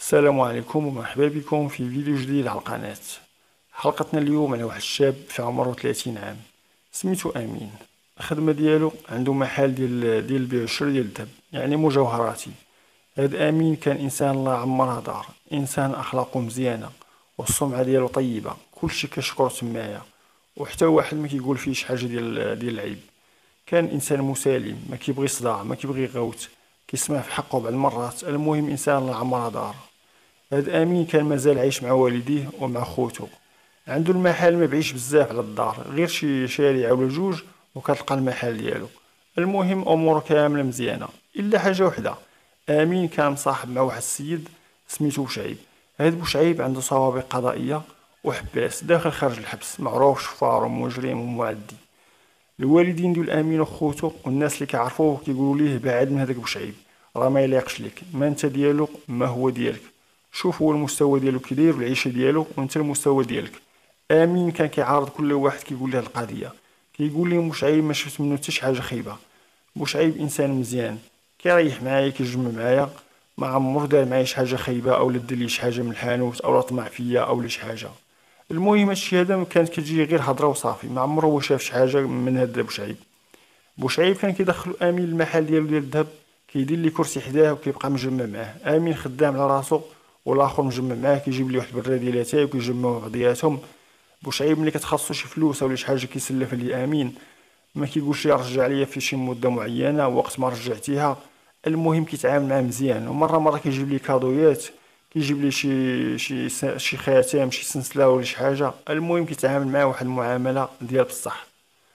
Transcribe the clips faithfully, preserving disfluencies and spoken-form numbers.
السلام عليكم ومرحبا بكم في فيديو جديد على القناة. حلقتنا اليوم على واحد الشاب في عمره ثلاثين عام سميتو امين. الخدمة ديالو عنده محل ديال ديال البيع والشراء ديال الذهب، يعني مجوهراتي. هاد امين كان انسان الله عمرها دار، انسان اخلاقه مزيانه والسمعه ديالو طيبه، كلشي كيشكرو تمايا، وحتى واحد ما كيقول فيه شي حاجه ديال ديال العيب. كان انسان مسالم، ما كيبغي صداع، ما كيبغي غوت، كيسمع في حقه بعض المرات. المهم انسان الله عمرها دار. هاد امين كان مازال عايش مع والديه ومع خوتو. عنده المحل ما بعيش بزاف على الدار، غير شي شارع ولا جوج وكتلقى المحل ديالو. المهم اموره كامله مزيانه الا حاجه وحده. امين كان مصاحب مع واحد السيد سميتو بوشعيب. هاد بوشعيب عنده سوابق قضائيه وحباس داخل خارج الحبس، معروف شفار ومجرم ومعدي. الوالدين ديال امين وخوتو والناس اللي كيعرفوه كيقولوا ليه بعد من هذاك بوشعيب، راه ما يليقش لك، ما انت ديالو ما هو ديالك. شوف هو المستوى ديالو كي داير والعيشه ديالو وانت المستوى ديالك. امين كان كيعارض كل واحد كيقول له القضيه، كيقول لهم بوشعيب ما شفت منه حتى شي حاجه خايبه. بوشعيب انسان مزيان، كيريح معايا كيجمع معايا، ما عمرو دار معايا شي حاجه خايبه او دار لي شي حاجه من الحانوت او طمع فيا او شي حاجه. المهم هادشي هذا كانت كتجي غير هضره وصافي، ما عمره هو شاف شي حاجه من هاد بوشعيب. بوشعيب كان كيدخل امين المحل ديالو ديال الذهب، كيدير لي كرسي حداه وكيبقى مجمع معاه. امين خدام على راسو والاخر مجمع معاه، كيجيب ليه واحد البراديله تاعي وكيجمعوا بعضياتهم. بوشعيب ملي كتخصو شي فلوس ولا شي حاجه كيسلف لي امين، ما كيقولش لي رجع ليا في شي مده معينه وقت ما رجعتيها. المهم كيتعامل معاه مزيان، ومره مره كيجيب لي كادويات، كيجيب لي شي شي س- شي خاتم شي سلسله ولا شي حاجه. المهم كيتعامل معاه واحد المعامله ديال بصح.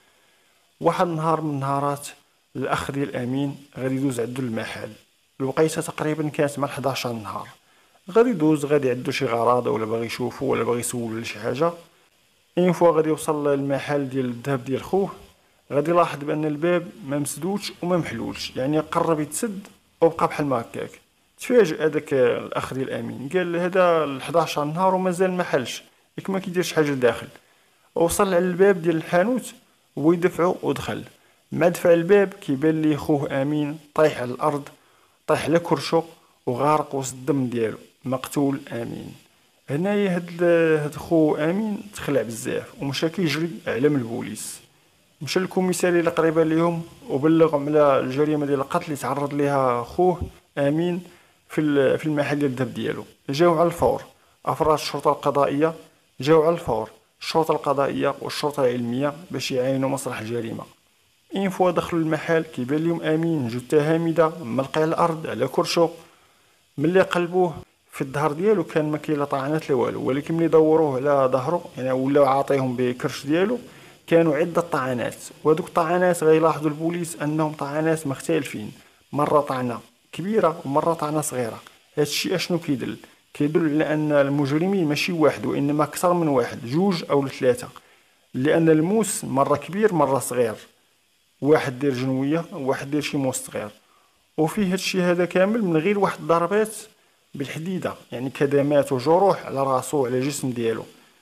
واحد النهار من النهارات الاخ ديال امين غادي يدوز عندو المحل. الوقيته تقريبا كانت مع حداش النهار. غادي يدوز غادي عندو شي غراض ولا باغي يشوفو ولا باغي يسول ولا شي حاجه. اين فوا غادي يوصل للمحل ديال الذهب ديال خوه، غادي يلاحظ بان الباب ما مسدودش وما محلولش، يعني قرب يتسد وبقى بحال ما هكاك. تفاجئ هذاك الاخ ديال امين، قال هذا ال حداش نهار ومازال ما حلش، ياك ما كيدير شي حاجه لداخل. وصل على الباب ديال الحانوت هو يدفعو ودخل. مع دفع الباب كيبان ليه خوه امين طايح على الارض، طايح على كرشو وغارق وسط الدم ديالو، مقتول امين. هنايا هاد هاد خو امين تخلع بزاف ومشى كيجري على من البوليس. مشى للكوميساريه اللي قريبه ليهم وبلغهم على الجريمه ديال القتل اللي تعرض ليها خوه امين في ال- في المحل ديال الذهب ديالو. جاو على الفور افراد الشرطه القضائيه، جاو على الفور الشرطه القضائيه والشرطه العلميه باش يعاينوا مسرح الجريمه. اين فوا دخلوا المحل كيبان لهم امين جثه هامده ملقيه على الارض على كرشو. ملي قلبوه في الظهر ديالو كان ما كاين لا طعنات لا والو، ولكن ملي دوروه على ظهره يعني ولاو عاطيهم بكرش ديالو كانوا عده طعنات. وهذوك الطعنات غيلاحظوا البوليس انهم طعنات مختلفين، مره طعنه كبيره ومره طعنه صغيره. هذا الشيء اشنو كيدل؟ كيدل على ان المجرمين ماشي واحد وانما اكثر من واحد، جوج او ثلاثه، لان الموس مره كبير مره صغير، واحد دير جنويه وواحد دير شي موس صغير. وفيه هادشي هذا كامل من غير واحد الضربات بالحديده، يعني كدمات وجروح على راسو وعلى الجسم ديالو،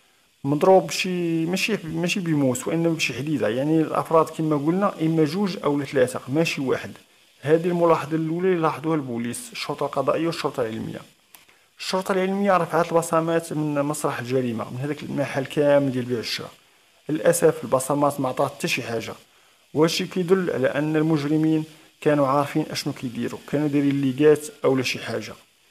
مضروب بشي ماشي ماشي بموس وانما بشي حديده. يعني الافراد كما قلنا اما جوج او ثلاثه ماشي واحد. هذه الملاحظه الاولى اللي لاحظوها البوليس الشرطه القضائيه والشرطه العلميه. الشرطه العلميه رفعت البصمات من مسرح الجريمه من هذاك المحل كامل ديال بيع الشراء. للاسف البصمات ما عطات حتى شي حاجه، وهادشي كيدل على ان المجرمين كانوا عارفين اشنو كيديروا، كانوا دايرين ليغات اولا شي حاجه.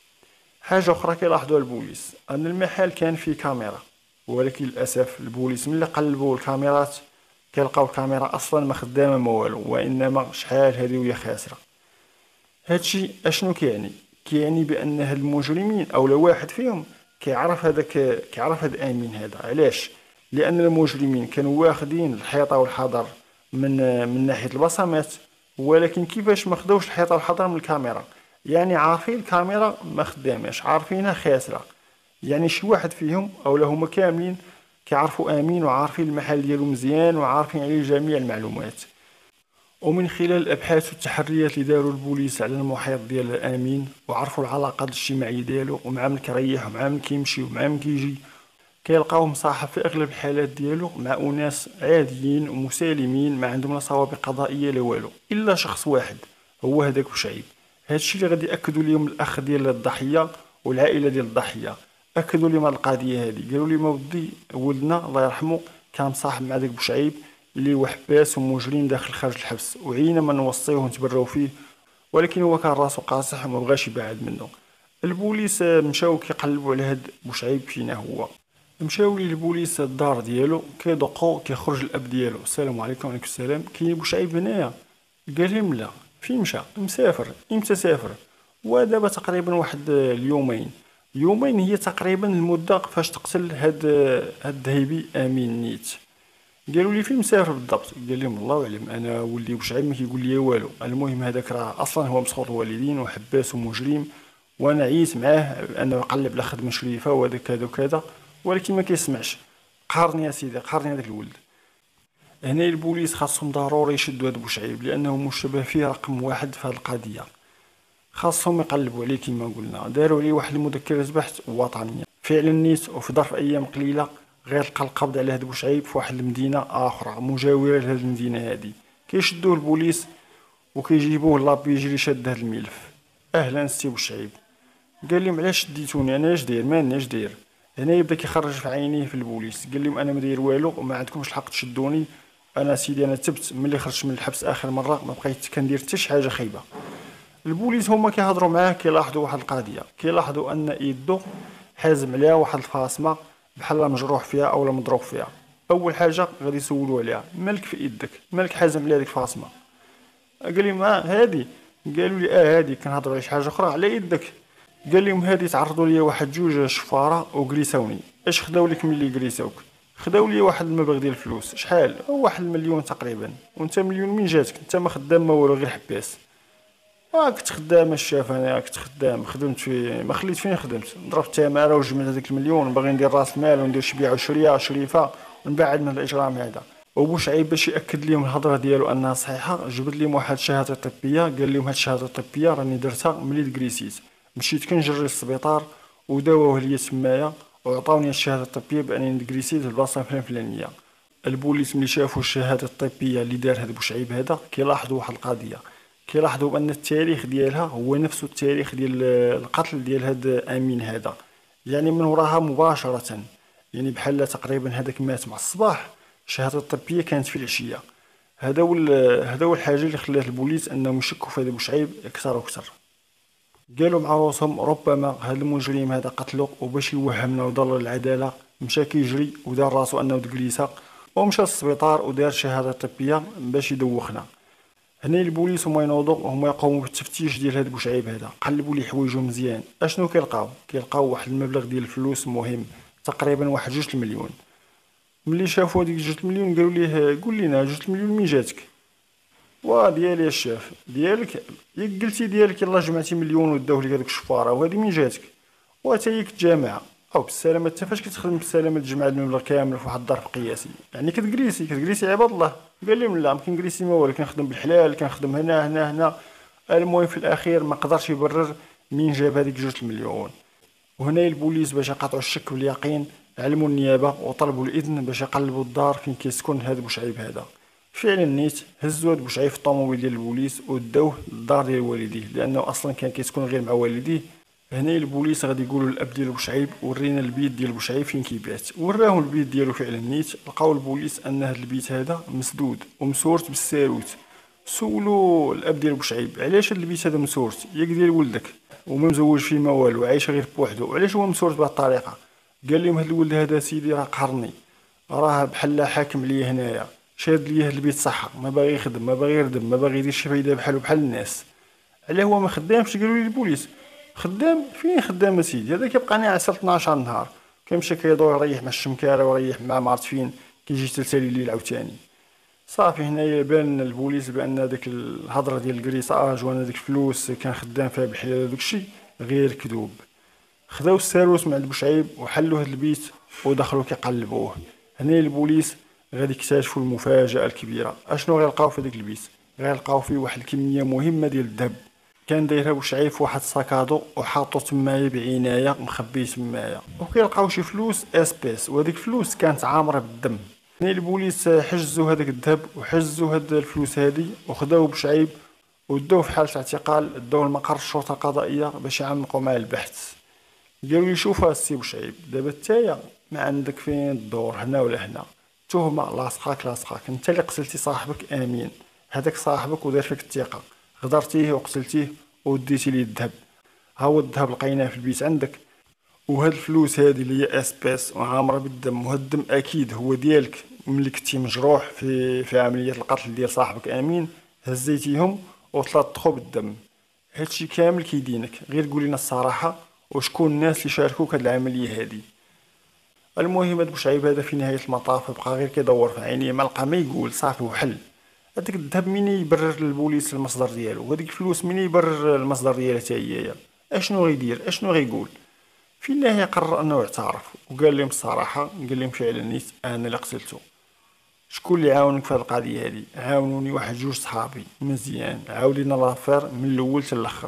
حاجه اخرى كيلاحظوها البوليس ان المحل كان فيه كاميرا، ولكن للاسف البوليس ملي قلبوا الكاميرات كيلقاو الكاميرا اصلا ما خدامه ما والو، وانما شحال هذه وهي خاسره. هادشي اشنو كيعني؟ كيعني بان هاد المجرمين اولا واحد فيهم كيعرف هذاك كيعرف هاد امين هذا. علاش؟ لان المجرمين كانوا واخدين الحيطه والحذر من من ناحيه البصمات، ولكن كيفاش ما خداوش الحيطه والحذر من الكاميرا؟ يعني عارفين الكاميرا ما خداماش، عارفينها خاسره. يعني شي واحد فيهم اولا هما كاملين كيعرفوا امين وعارفين المحل ديالو مزيان وعارفين عليه جميع المعلومات. ومن خلال الابحاث والتحريات اللي داروا البوليس على المحيط ديال امين وعرفوا العلاقات الاجتماعيه ديالو ومع من كيريح ومع من كيمشي ومع من كيجي، كيلقاو مصاحب في اغلب الحالات ديالو مع اناس عاديين ومسالمين ما عندهم لا سوابق قضائيه لا والو، الا شخص واحد هو هذاك بوشعيب. هادشي اللي غادي ياكدوا ليهم الاخ ديال الضحيه والعائله ديال الضحيه اكدوا لي هاد القضيه هذه. قالوا لي ما ودي ولدنا الله يرحمه كان مصاحب مع داك بوشعيب اللي هو حباس ومجرم داخل خارج الحبس، وعينا ما نوصيوه ونتبراو فيه، ولكن هو كان راسو قاصح وما بغاش يبعد منه. البوليس مشاو كيقلبوا على هاد بوشعيب فينا هو. مشاو للبوليس الدار ديالو كيدقوا كيخرج الاب ديالو، السلام عليكم. وعليكم السلام. كاين بوشعيب هنايا؟ قال لهم لا. فين مشى؟ مسافر. امتى سافر؟ ودابا تقريبا واحد اليومين. يومين هي تقريبا المده فاش تقتل هاد هاد الذهبي امين نيت. قالوا لي فين مسافر بالضبط؟ قال لهم الله اعلم، انا ولدي بوشعيب ما كيقول لي والو. المهم هذاك راه اصلا هو مسخوط الوالدين وحباس ومجرم، وانا عييت معاه انه يقلب على خدمه شريفه وهذا كذا وكذا، ولكن ما كيسمعش. قهرني يا سيدي، قهرني هذاك الولد. هنا البوليس خاصهم ضروري يشدوا هذا بوشعيب لانه مشتبه فيه رقم واحد في هذه القضيه. خاصهم يقلبوا عليه كما قلنا، داروا عليه واحد المذكره بحث وطنيه فعلا نيت، وفي ظرف ايام قليله غيلقى القبض على هذا بوشعيب في واحد المدينه اخرى مجاوره لهذه المدينه هذه. كيشدوه البوليس وكيجيبوه لابيجي اللي شاد هذا الملف. اهلا سي بوشعيب. قال لهم علاش شديتوني؟ انا اش داير؟ مالني اش داير؟ هنا يبدا كيخرج في عينيه في البوليس. قال لهم انا ما داير والو وما عندكمش الحق تشدوني. انا سيدي انا تبت ملي خرجت من الحبس اخر مره، ما بقيت كندير حتى شي حاجه خايبه. البوليس هما كيهضروا معاه كيلاحظوا واحد القضيه، كيلاحظوا ان يدو حازم عليها واحد الفاصمه بحال مجروح فيها او مضروب فيها. اول حاجه غادي يسولوا عليها، مالك في يدك؟ مالك حازم عليها ديك الفاصمه؟ قال لهم اه هادي. قالوا لي اه هادي. كنهضروا على شي حاجه اخرى على يدك؟ قال لهم هادي تعرضوا لي واحد جوج شفاره وجريساوني. اش خداو لك ملي جريساوك؟ خداو لي واحد المبلغ ديال الفلوس. شحال؟ واحد المليون تقريبا. وانت مليون من جاتك؟ انت ما خدام ما والو غير حباس. اه كنت خدام الشاف، انا كنت خدام، خدمت في ما خليت فين خدمت، ضربت تماره وجمعت هذاك المليون، باغي ندير راس مال وندير شي بيع وشريه شريفه ونبعد من الاجرام هذا. وبوشعيب باش ياكد لهم الهضره ديالو انها صحيحه جبد لهم واحد الشهاده طبيه. قال لهم هاد الشهاده الطبيه راني درتها ملي تكريسيت، مشيت كنجري للسبيطار وداووه ليا تمايا وعطاوني الشهاده الطبيه بانني تكريسيت في البلاصه الفلانيه. البوليس ملي شافوا الشهاده الطبيه اللي دار هذا بوشعيب هذا كيلاحظوا واحد القضيه، كيلاحظوا بان التاريخ ديالها هو نفس التاريخ ديال القتل ديال هذا امين هذا، يعني من وراها مباشره، يعني بحال تقريبا هذاك مات مع الصباح، الشهاده الطبيه كانت في العشيه. هذا هو هذا هو الحاجه اللي خلات البوليس انهم يشكوا في هذا بوشعيب اكثر واكثر. قالوا مع راسهم ربما هذا المجرم هذا قتله وباش يوهمنا ويضل العداله مشى كيجري ودار راسو انه دكليسه ومشى للسبيطار ودار شهاده طبيه باش يدوخنا. هنا البوليس هما ينوضوا وهما يقوموا بالتفتيش ديال هذا بوشعيب هذا، قلبوا ليه حوايجو مزيان. اشنو كيلقاو؟ كيلقاو واحد المبلغ ديال الفلوس مهم تقريبا واحد جوج المليون. ملي شافوا ديك جوج المليون قالوا ليه قول لينا جوج المليون من جاتك؟ وا ديالي الشاف ديالك ياك قلتي ديالك يلاه جمعتي مليون وداوه لك هذيك الشفاره وهذه من جاتك وتا هي كتجامع او بالسلامه. انت فاش كتخدم بالسلامه تجمع المبلغ كامل في واحد الظرف قياسي؟ يعني كتجليسي كتجليسي عباد الله. قال لهم لا ما كنجليسي ما والو، كنخدم بالحلال، كنخدم هنا هنا هنا. المهم في الاخير ما قدرش يبرر منين جاب هذيك جوج المليون. وهنا البوليس باش يقاطعوا الشك واليقين علموا النيابه وطلبوا الاذن باش يقلبوا الدار فين كيسكن هذا بوشعيب هذا. فعلا نيت هزوا هاد بوشعيب في الطوموبيل ديال البوليس وداوه للدار ديال والديه لانه اصلا كان كيسكن غير مع والديه. هنا البوليس غادي يقولوا للاب ديال بوشعيب ورينا البيت ديال بوشعيب فين كيبات. وراهم البيت ديالو فعلا نيت. لقاو البوليس ان هذا البيت هذا مسدود ومسورت بالساروت. سولوا الاب ديال بوشعيب علاش هذا البيت هذا مسورت؟ ياك ديال ولدك وما مزوج فيه ما والو، عايش غير بوحدو، علاش هو مسورت بهذه الطريقه؟ قال لهم هذا الولد هذا سيدي راه قهرني، راه بحال حاكم ليا هنايا، شاد ليا هذا البيت صحه، ما باغي يخدم ما باغي يردم ما باغي يدير شي فايده بحالو بحال الناس. علاه هو ما خدامش؟ قالوا لي البوليس خدام. فين خدام سيدي؟ هذا كيبقى ناعس اثناش نهار، كيمشي كيدور يريح مع الشمكاره ويريح مع مارت فين، كيجي تلتالي الليل عاوتاني. صافي هنايا بان البوليس بان ديك الهضره ديال الكريساج وانا ديك الفلوس كان خدام فيها بالحلال وداكشي غير كذوب. خداو الساروس من عند بوشعيب وحلوا هذا البيت ودخلوا كيقلبوه. هنا البوليس غادي يكتشفوا المفاجاه الكبيره. اشنو غيلقاو في داك البيت؟ غيلقاو فيه واحد الكميه مهمه ديال الذهب كان دايرها بوشعيب في واحد الساكادو وحاطو تمايا بعنايه مخبيه تمايا. وكيلقاو شي فلوس اسبيس وهذيك الفلوس كانت عامره بالدم. هنا البوليس حجزوا هذاك الذهب وحجزوا هاد الفلوس هذه وخداو بوشعيب ودوه في حاله اعتقال، داوه لمقر الشرطه القضائيه باش يعمقوا معاه البحث. قالوا لي شوف السي بوشعيب، دابا نتايا ما عندك فين الدور هنا ولا هنا، تهمه لاصقاك لاصقاك، انت اللي قتلتي صاحبك امين، هذاك صاحبك ودار فيك الثقه، غدرتيه وقتلتيه وديتي ليه الذهب. ها هو الذهب لقيناه في البيت عندك، وهاد الفلوس هادي اللي هي اسباس وعامره بالدم، وهاد الدم اكيد هو ديالك ملي كنتي مجروح في في عمليه القتل ديال صاحبك امين، هزيتيهم وتلطخوا بالدم. هادشي كامل كيدينك، غير قول لنا الصراحه وشكون الناس اللي شاركوك هاد العمليه هادي. المهم هاد بوشعيب هذا في نهايه المطاف بقى غير كيدور في عينيه، ما لقى ما يقول، صافي وحل. هذاك الذهب مين يبرر للبوليس المصدر ديالو، وهذيك الفلوس مين يبرر المصدر ديالها حتى هي، اشنو غيدير اشنو غيقول؟ في النهايه قرر انه يعترف وقال لهم الصراحه، قال لهم فعلا نيت انا اللي قتلته. شكون اللي عاونك في هذه القضيه هذه؟ عاونوني واحد جوج صحابي مزيان، عاود لنا لافير من الاول حتى الاخر.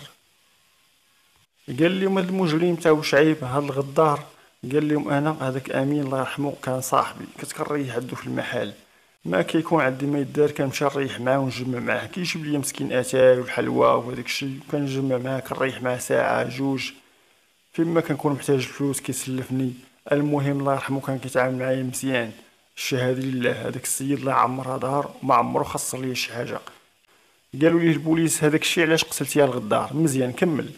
قال لهم هذا المجرم تاع بوشعيب هذا الغدار، قال لهم انا هذاك امين الله يرحمه كان صاحبي، كنت كنريح عنده في المحل، ما كيكون عندي ما يدار كنمشي نريح معاه ونجمع معاه، كيجيب لي مسكين اتاي والحلوى وهذاك الشيء، كنجمع معاه كنريح معاه ساعه جوج، فيما كنكون محتاج الفلوس كيسلفني. المهم الله يرحمه كان كيتعامل معايا مزيان، الشهاده لله هذاك السيد الله يعمرها دار وما عمرو خسر ليا شي حاجه. قالوا ليه البوليس هذاك الشيء علاش قتلتي الغدار، مزيان كمل.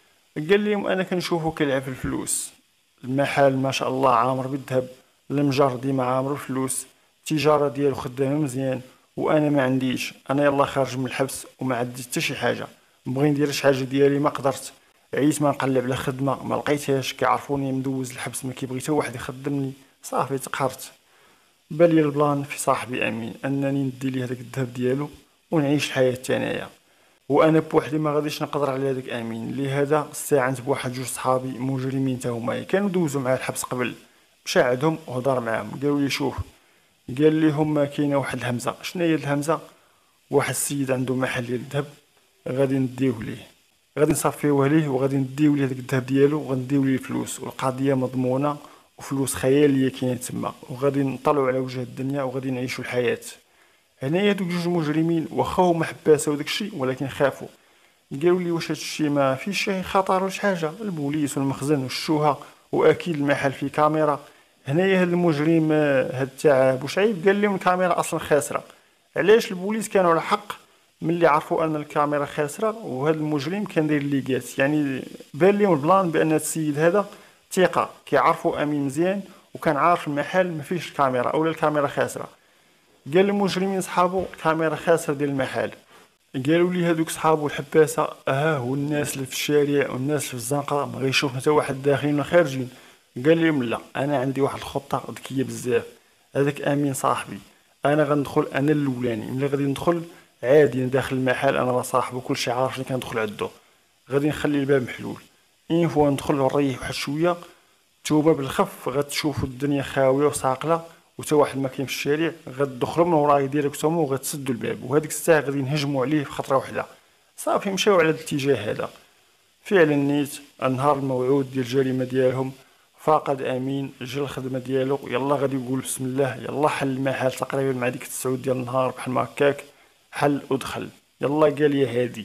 قال لهم انا كنشوفو كيلعب في الفلوس، المحل ما شاء الله عامر بالذهب، المجر ديما عامر الفلوس، التجاره ديالو خدامه مزيان، وانا ما عنديش، انا يلا خارج من الحبس وما عندي حتى شي حاجه، نبغي ندير شي حاجه ديالي ما قدرت، عييت ما نقلب على خدمه ما لقيتهاش، كيعرفوني مدوز الحبس ما كيبغي حتى واحد يخدمني، صافي تقهرت. بالي البلان في صاحبي امين انني ندي ليه هذاك الذهب ديالو ونعيش الحياه تانية، وانا بوحدي ما غاديش نقدر على هذاك امين، لهذا استعنت بواحد جوج صحابي مجرمين تا هما كانوا دوزوا معايا الحبس قبل، مشى عندهم وهضر معاهم، قالوا لي شوف، قال لي هما كاينه واحد الهمزه، شنو هي الهمزه؟ واحد السيد عنده محل ديال الذهب، غادي نديوه ليه، غادي نصفيوه ليه وغادي نديو ليه داك الذهب ديالو وغنديو ليه الفلوس، والقضيه مضمونه وفلوس خياليه كاينه تما، وغادي نطلعوا على وجه الدنيا وغادي نعيشوا الحياه. هنايا دوك جوج مجرمين واخا هما حباسه وداك الشيء ولكن خافوا، قالوا لي واش هادشي ما فيش شي خطر ولا شي حاجه، البوليس والمخزن والشوهه واكيد المحل فيه كاميرا. هنايا هاد المجرم آه، هاد تاع بوشعيب قال لهم الكاميرا اصلا خاسره، علاش البوليس كانوا على حق ملي عرفوا ان الكاميرا خاسره، وهذا المجرم كان داير ليغات، يعني بان لهم البلان بان هاد السيد هذا ثقه، كيعرفوا امين مزيان وكان عارف المحل ما فيش كاميرا اولا الكاميرا خاسره. قال المجرمين صحابو كاميرا خاسره ديال المحل، قالوا لي هذوك صحابو الحباسه اه والناس اللي في الشارع والناس اللي في الزنقه ما غيشوف حتى واحد داخلين ولا خارجين. قال لهم لا انا عندي واحد الخطه ذكيه بزاف، هذاك امين صاحبي، انا غندخل انا الاولاني، ملي غادي ندخل عادي داخل المحل انا راه صاحبو كلشي عارفني كندخل عندو، غادي نخلي الباب محلول، اين فوا ندخل ونريح واحد شويه، نتوما بالخف غتشوفوا الدنيا خاويه وساقله وتا واحد ما كاين في الشارع، غتدخلوا من وراي ديالك نتوما وغتسدوا الباب، وهذيك الساعه غادي نهجموا عليه في خطره واحده. صافي مشاو على الاتجاه هذا، فعلا نيت النهار الموعود ديال الجريمه ديالهم، فاقد امين جا الخدمه ديالو، يلا غادي يقول بسم الله، يلا حل المحل تقريبا مع ديك التسعود ديال النهار بحال ما هكاك، حل ودخل، يلا قال يا هادي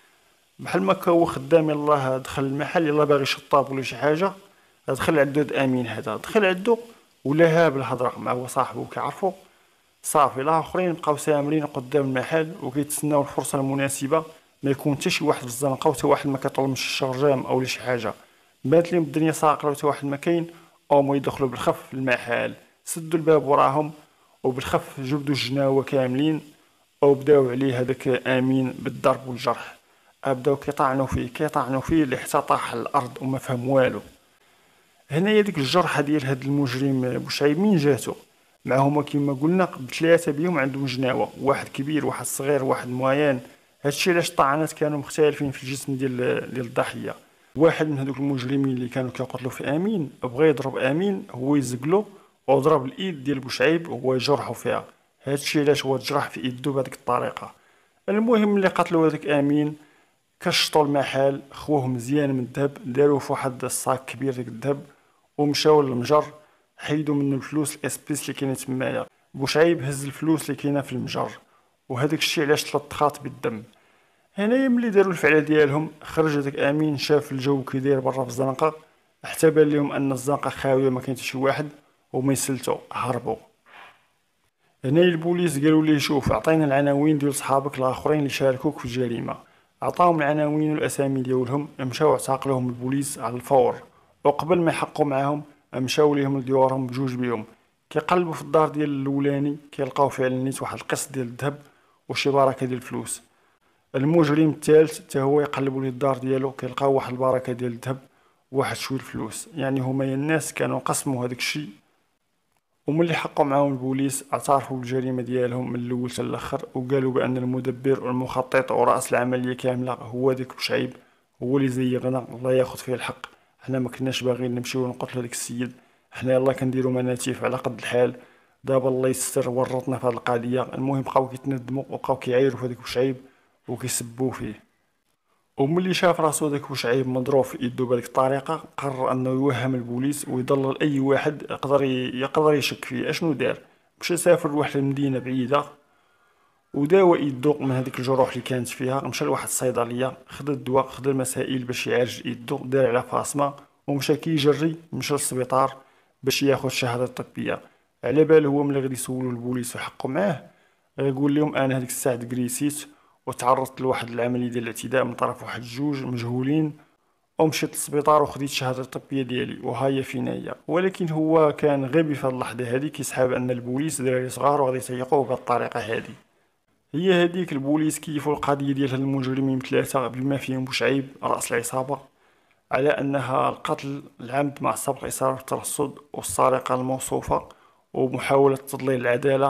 بحال ما هكا هو خدام، يلاه دخل المحل، يلا باغي شطاب ولا شي حاجه، دخل عندو هاد امين هذا، دخل عندو ولا هاب الهضره مع هو صاحبه كيعرفو، صافي الاخرين بقاو سامرين قدام المحل وكيتسناو الفرصه المناسبه، ما يكون حتى شي واحد في الزنقه وتا واحد ما كيطلب شي شرجام او شي حاجه، بانت لهم الدنيا ساقله وتا واحد ما كاين، او يدخلوا بالخف المحل، سدوا الباب وراهم وبالخف جبدوا الجناوه كاملين، او بداو عليه هذاك امين بالضرب والجرح، بداو كيطعنوا فيه كيطعنوا فيه لحتى طاح على الارض وما فهم والو. هنايا ديك الجرحى ديال هاد المجرم بوشعيب من جاتو، مع هما كيما قلنا بثلاثه بيهم عندهم جناوه، واحد كبير واحد صغير واحد موين، هادشي علاش الطعنات كانوا مختلفين في الجسم ديال ديال الضحيه. واحد من هذوك المجرمين اللي كانوا كيقتلوا في امين بغى يضرب امين هو يزقلو وضرب الايد ديال بوشعيب وهو يجرحو فيها، هادشي علاش هو تجرح في يدو بهذيك الطريقه. المهم اللي قتلوا هذاك امين كشطوا المحل، خوه مزيان من الذهب، داروه في واحد الصاك كبير ديك الذهب ومشاو للمجر، حيدوا منه الفلوس الاسبيس اللي كاينه تمايا، بوشعيب هز الفلوس اللي كاينه في المجر، وهذاك الشيء علاش تلطخات بالدم. هنايا ملي داروا الفعله ديالهم خرج هذاك امين، شاف الجو كي داير برا في الزنقه، حتى بان لهم ان الزنقه خاويه ما كاين حتى شي واحد، وما يسلتوا هربوا. هنا البوليس قالوا ليه شوف عطينا العناوين ديال صحابك الاخرين اللي شاركوك في الجريمه. عطاهم العناوين والاسامي ديالهم، مشاو اعتقلوهم البوليس على الفور، وقبل ما يحقوا معاهم مشاو ليهم لديورهم بجوج بيهم. كيقلبوا في الدار ديال الاولاني كيلقاو فعلا نيت واحد القسط ديال الذهب وشي بركه ديال الفلوس. المجرم الثالث حتى هو يقلبوا ليه الدار ديالو كيلقاو واحد البركه ديال الذهب وواحد شويه الفلوس. يعني هما يا الناس كانوا قسموا هذاك الشيء، وملي حقوا معاهم البوليس اعترفوا بالجريمه ديالهم من الاول حتى الاخر، وقالوا بان المدبر والمخطط وراس العمليه كامله هو داك بوشعيب، هو اللي زيغنا. الله ياخذ فيه الحق، حنا ما كناش باغيين نمشيو نقتلوا هذاك السيد، حنا يلاه كنديروا مناتيف على قد الحال. دابا الله يستر ورطنا في هذه القضيه. المهم بقاو كيتندموا وبقاو كيعايروا في هذاك بوشعيب وكيسبوا فيه. وملي شاف راسو داك بوشعيب مضروب في يدو بهذيك الطريقه، قرر انه يوهم البوليس ويضلل اي واحد يقدر يقدر يشك فيه. اشنو دار؟ مشى سافر لواحد المدينه بعيده وداوى يدو من هذيك الجروح اللي كانت فيها. مشى لواحد الصيدليه، خد الدواء، خد المسائل باش يعالج يدو، دار على فاصمه ومشى كيجري. مشى للسبيطار باش ياخذ الشهاده الطبيه. على باله هو ملي غادي يسولو البوليس ويحقوا معاه يقول لهم انا هذيك الساعه كريسيت وتعرضت لواحد العمليه ديال الاعتداء من طرف واحد جوج مجهولين، ومشيت للسبيطار وخديت الشهاده الطبيه ديالي وهاهي فينا هي. ولكن هو كان غبي في هذه اللحظه هذه، كيسحاب ان البوليس دراري صغار وغادي يسيقوه بهذه الطريقه هذه. هي هذيك البوليس كيفوا القضيه ديال هاد المجرمين ثلاثه بما فيهم بوشعيب راس العصابه على انها القتل العمد مع سبق اصرار الترصد والسرقه الموصوفه ومحاوله تضليل العداله.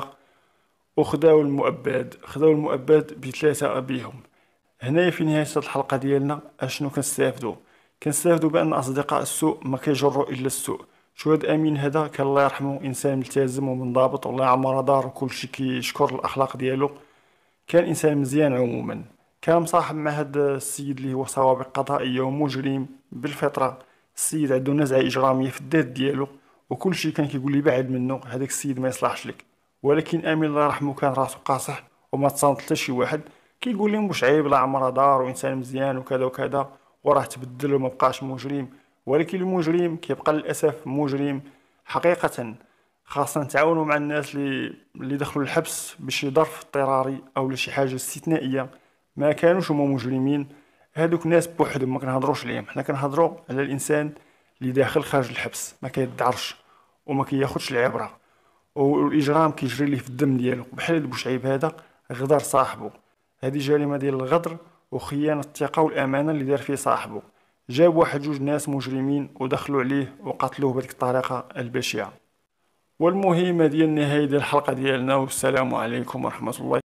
وخداو المؤبد، خداو المؤبد بثلاثه بيهم. هنايا في نهايه هاد الحلقه ديالنا اشنو كنستافدوا؟ كنستافدوا بان اصدقاء السوء ما كيجروا الا السوء. شهود امين هذا كان الله يرحمه انسان ملتزم ومنضبط، والله عمره دار وكلشي كيشكر الاخلاق ديالو. كان انسان مزيان عموما. كان مصاحب مع هذا السيد اللي هو سوابق قضائيه ومجرم بالفطره. السيد عنده نزعه اجراميه في الذات ديالو، وكلشي كان كيقول لي بعد منه، هذاك السيد ما يصلحش لك. ولكن امين الله يرحمه كان راسو قاصح وما تصانت حتى شي واحد. كيقول لهم بوشعيب لا عمره دار وانسان مزيان وكذا وكذا، وراه تبدل وما بقاش مجرم. ولكن المجرم كيبقى للاسف مجرم حقيقه. خاصنا نتعاونوا مع الناس اللي اللي دخلوا الحبس بشي ظرف اضطراري او لشي حاجه استثنائيه، ما كانوش هما مجرمين. هادوك ناس بوحدهم ما كنهضروش عليهم، حنا كنهضروا على الانسان اللي داخل خارج الحبس ما كيدعرش وما كياخدش العبره، والاجرام كيجري ليه في الدم ديالو. بحال هاد بوشعيب هذا غدر صاحبه، هذه جريمه ديال الغدر وخيانه الثقه والامانه اللي دار فيه صاحبه. جاب واحد جوج ناس مجرمين ودخلوا عليه وقتلوه بهذيك الطريقه البشعه. والمهم هذه النهايه ديال الحلقه ديالنا، والسلام عليكم ورحمه الله.